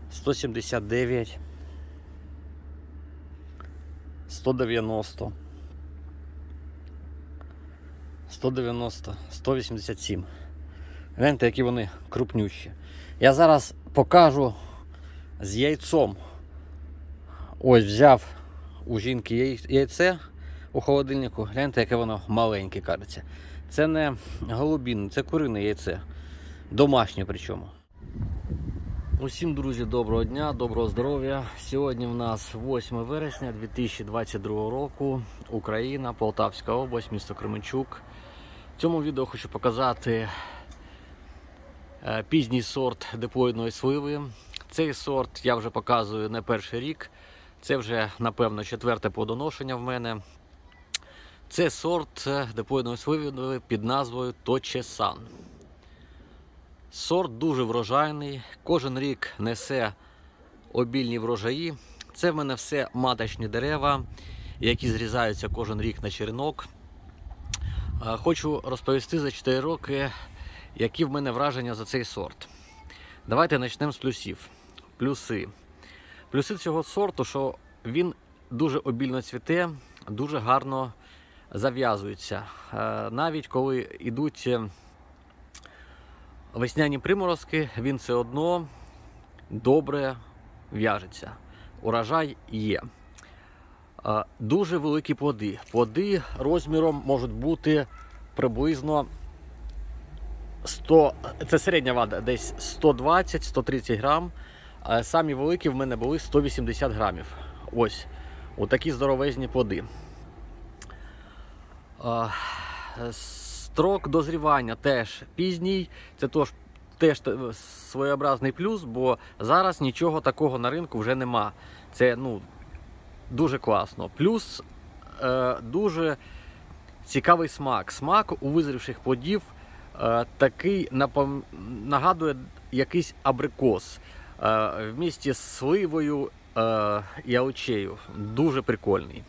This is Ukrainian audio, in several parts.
179, 190, 190, 187. Гляньте, які вони крупнющі. Я зараз покажу з яйцом. Ось взяв у жінки яйце у холодильнику. Гляньте, яке воно маленьке, кажеться. Це не голубінне, це курине яйце. Домашнє причому. Усім, друзі, доброго дня, доброго здоров'я. Сьогодні в нас 8 вересня 2022 року. Україна, Полтавська область, місто Кременчук. В цьому відео хочу показати пізній сорт диплоїдної сливи. Цей сорт я вже показую не перший рік. Це вже, напевно, 4-те плодоношення в мене. Це сорт диплоїдної сливи під назвою Точе-сан. Сорт дуже врожайний, кожен рік несе обільні врожаї. Це в мене все маточні дерева, які зрізаються кожен рік на черенок. Хочу розповісти за 4 роки, які в мене враження за цей сорт. Давайте почнемо з плюсів. Плюси. Плюси цього сорту, що він дуже обільно цвіте, дуже гарно зав'язується. Навіть коли йдуть весняні приморозки, він все одно добре в'яжеться. Урожай є. Дуже великі плоди. Плоди розміром можуть бути приблизно 100, це середня вага, десь 120-130 грам. Самі великі в мене були 180 грамів. Ось, отакі здоровезні плоди. Строк дозрівання теж пізній, це теж своєобразний плюс, бо зараз нічого такого на ринку вже нема. Це дуже класно. Плюс дуже цікавий смак. Смак у визрівших плодів такий нагадує якийсь абрикос вмісті з сливою і олечею. Дуже прикольний.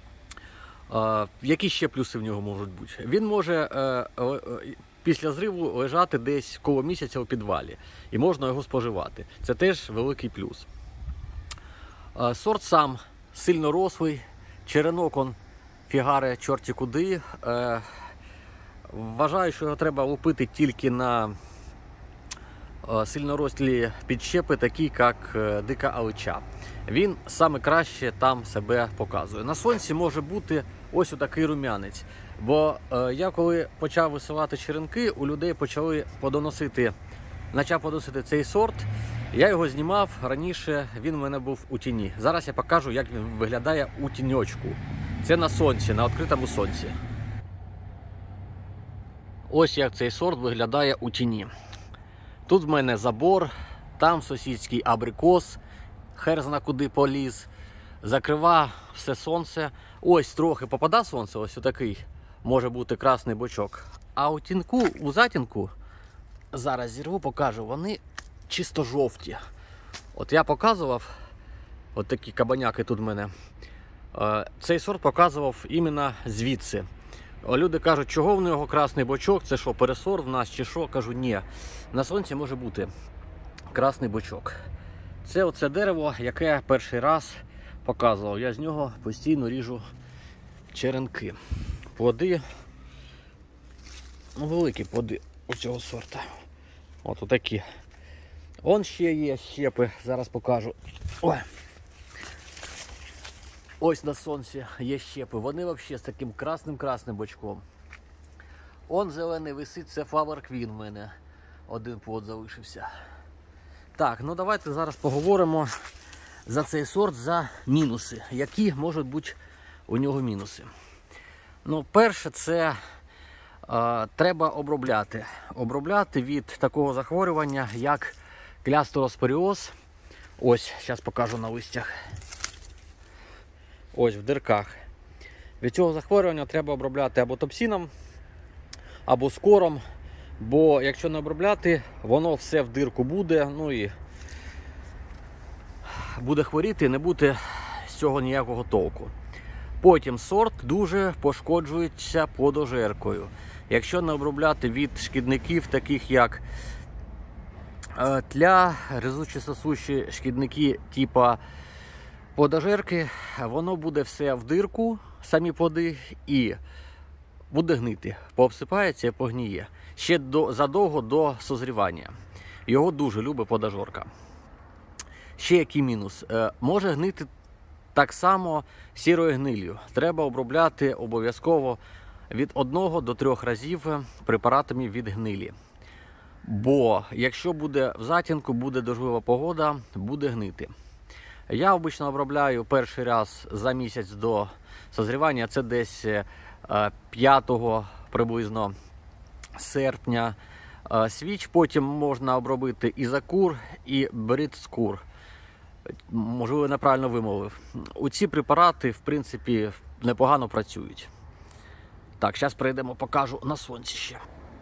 Які ще плюси в нього можуть бути? Він може після зриву лежати десь коло місяця у підвалі. І можна його споживати. Це теж великий плюс. Сорт сам сильно рослий. Черенок он фігаре чорті куди. Вважаю, що його треба лупити тільки на сильнорослі підщепи, такі як дика алича. Він саме краще там себе показує. На сонці може бути ось отакий рум'янець. Бо я коли почав висилати черенки, у людей почав плодоносити цей сорт. Я його знімав, раніше він у мене був у тіні. Зараз я покажу, як він виглядає у тіньочку. Це на сонці, на відкритому сонці. Ось як цей сорт виглядає у тіні. Тут в мене забор, там сусідський абрикос, хер зна куди поліз. Закрива все сонце. Ось трохи попадає сонце, ось отакий може бути красний бочок. А у затінку, зараз зірву, покажу, вони чисто жовті. От я показував, от такі кабаняки тут в мене. Цей сорт показував іменно звідси. Люди кажуть, чого в нього красний бочок, це що, пересор в нас чи що? Кажу, ні, на сонці може бути красний бочок. Це оце дерево, яке я перший раз показував. Я з нього постійно ріжу черенки. Плоди, великі плоди у цього сорта. От отакі. Он ще є щепи, зараз покажу. Ось на сонці є щепи. Вони взагалі з таким красним бочком. Он зелений висить, це Flower Queen в мене. Один плод залишився. Так, давайте зараз поговоримо за цей сорт, за мінуси. Які можуть бути у нього мінуси? Перше, це треба обробляти. Обробляти від такого захворювання, як клястероспоріоз. Ось, зараз покажу на листях. Ось в дирках. Від цього захворювання треба обробляти або топсином, або скором, бо якщо не обробляти, воно все в дирку буде, і буде хворіти, не буде з цього ніякого толку. Потім сорт дуже пошкоджується плодожеркою. Якщо не обробляти від шкідників, таких як Тля, гризучі сосущі шкідники типа подожерки, воно буде все в дирку, самі плоди, і буде гнити, пообсипається і погніє. Ще задовго до созрівання. Його дуже любить подожорка. Ще який мінус. Може гнити так само сірою гнилью. Треба обробляти обов'язково від 1 до 3 разів препаратами від гнилі. Бо якщо буде в затінку, буде дощова погода, буде гнити. Я обично обробляю перший раз за місяць до созрівання, це десь 5 приблизно серпня свіч. Потім можна обробити і закур, і брит-скур. Можливо, я неправильно вимовив. Ці препарати, в принципі, непогано працюють. Так, зараз прийдемо, покажу на сонці ще.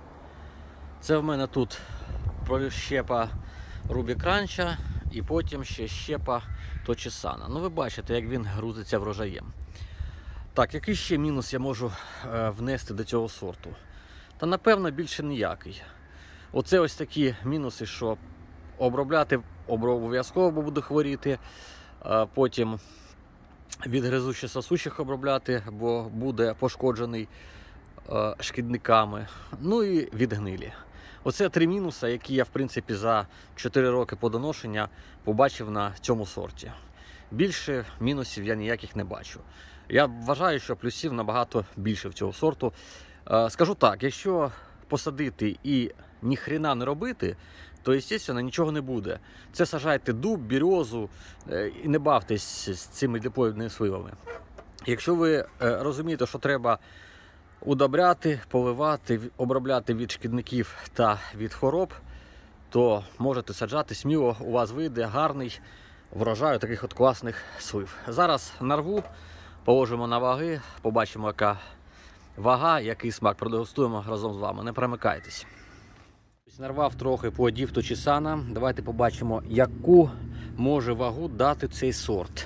Це в мене тут прищепа Rubik Ranch і потім ще щепа Точісана. Ну ви бачите, як він грузиться врожаєм. Так, який ще мінус я можу внести до цього сорту? Та напевно більше ніякий. Оце ось такі мінуси, що обробляти обов'язково буду хворіти, потім від гризучих сосущих обробляти, бо буде пошкоджений шкідниками, ну і від гнилі. Оце 3 мінуси, які я в принципі за 4 роки плодоношення побачив на цьому сорті. Більше мінусів я ніяких не бачу. Я вважаю, що плюсів набагато більше в цього сорту. Скажу так, якщо посадити і ніхрена не робити, то, звісно, нічого не буде. Це сажайте дуб, березу і не бавтесь з цими диплоїдними сливами. Якщо ви розумієте, що треба удобряти, поливати, обробляти від шкідників та від хвороб, то можете саджати сміло, у вас вийде гарний врожай таких от класних слив. Зараз нарву, положимо на ваги, побачимо, яка вага, який смак, продегустуємо разом з вами. Не перемикайтесь. Нарвав трохи плодів Точісана. Давайте побачимо, яку може вагу дати цей сорт.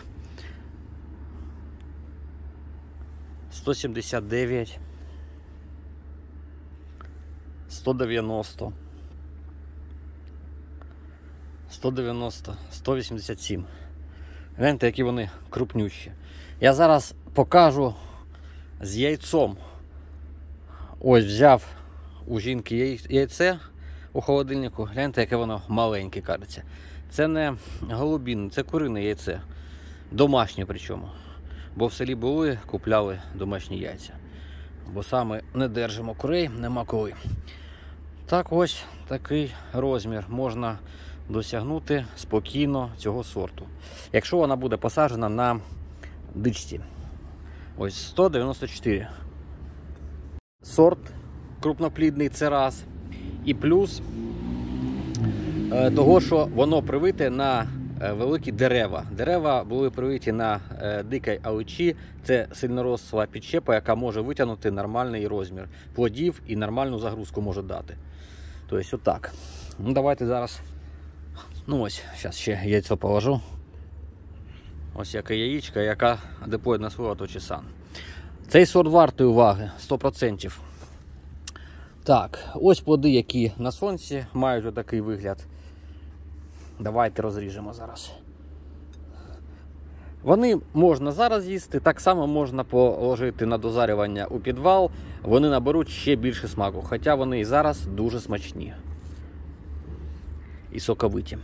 179, 190, 190, 187. Гляньте, які вони крупнющі. Я зараз покажу з яйцом. Ось взяв у жінки яйце у холодильнику. Гляньте, яке воно маленьке, кажеться. Це не голубінне, це курине яйце. Домашнє причому. Бо в селі були, купляли домашні яйця. Бо саме не держимо курей, нема коли. Так, ось такий розмір можна досягнути спокійно цього сорту. Якщо вона буде посаджена на дичці. Ось 194. Сорт крупноплідний, це раз. І плюс того, що воно привите на великі дерева. Дерева були привиті на дикій аличі. Це сильноросла підщепа, яка може витягнути нормальний розмір плодів і нормальну загрузку може дати. Тобто отак. Ну, давайте зараз. Ну ось, зараз ще яйцо положу. Ось яка яєчка, яка диплоїдна слива Точісан. Цей сорт вартий уваги, 100%. Так, ось плоди, які на сонці мають отакий вигляд. Давайте розріжемо зараз. Вони можна зараз їсти, так само можна положити на дозарювання у підвал. Вони наберуть ще більше смаку, хоча вони і зараз дуже смачні. І соковиті.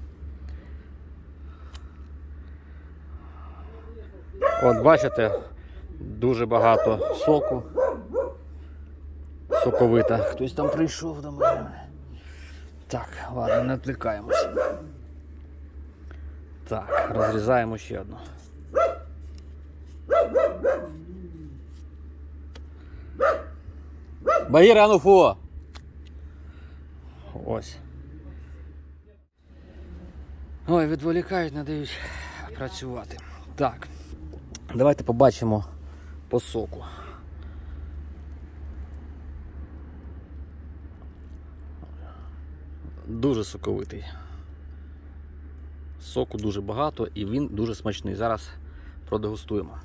От бачите, дуже багато соку. Соковита. Хтось там прийшов до мене. Так, ладно, не відвлікаємося. Так, розрізаємо ще одну. Багіра, а ну фу! Ось. Ой, відволікають, не дають працювати. Так, давайте побачимо по соку. Дуже соковитий. Соку дуже багато і він дуже смачний. Зараз продегустуємо.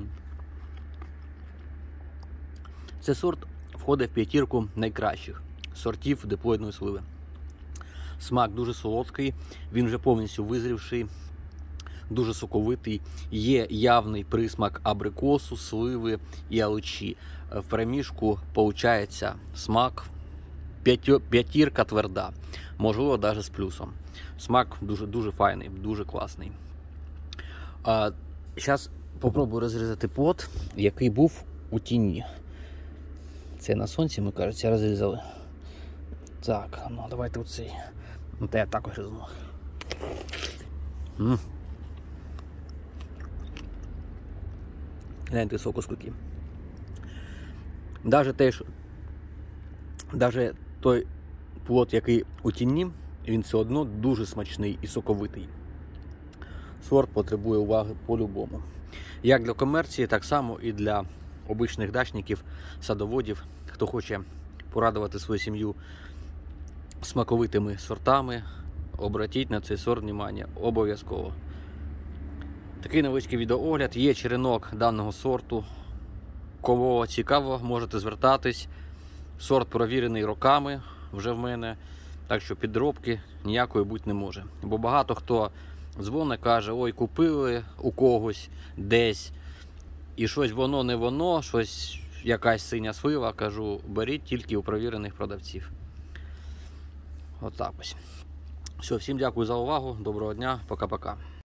Цей сорт входить в 5 найкращих сортів диплоїдної сливи. Смак дуже солодкий, він вже повністю визрівший, дуже соковитий, є явний присмак абрикосу, сливи і аличі. В перемішку виходить смак п'ятірка тверда, можливо навіть з плюсом. Смак дуже файний, дуже класний. Зараз спробую розрізати плод, який був у тіні. Це на сонці, ми, кажеться, розрізали. Так, ну давайте оцей. Ну, та я також візьму. Гляньте, соку скільки. Навіть той плод, який у тіні, він все одно дуже смачний і соковитий. Сорт потребує уваги по-любому. Як для комерції, так само і для обичних дачників, садоводів, хто хоче порадувати свою сім'ю смаковитими сортами, обратіть на цей сорт увагу обов'язково. Такий невеличкий відеоогляд. Є черенок даного сорту. Кого цікаво, можете звертатись. Сорт провірений роками вже в мене, так що підробки ніякої бути не може. Бо багато хто дзвонить, каже, ой, купили у когось десь, і щось воно не воно, щось якась синя слива. Кажу, беріть тільки у провірених продавців. Отак ось. Все, всім дякую за увагу, доброго дня, пока-пока.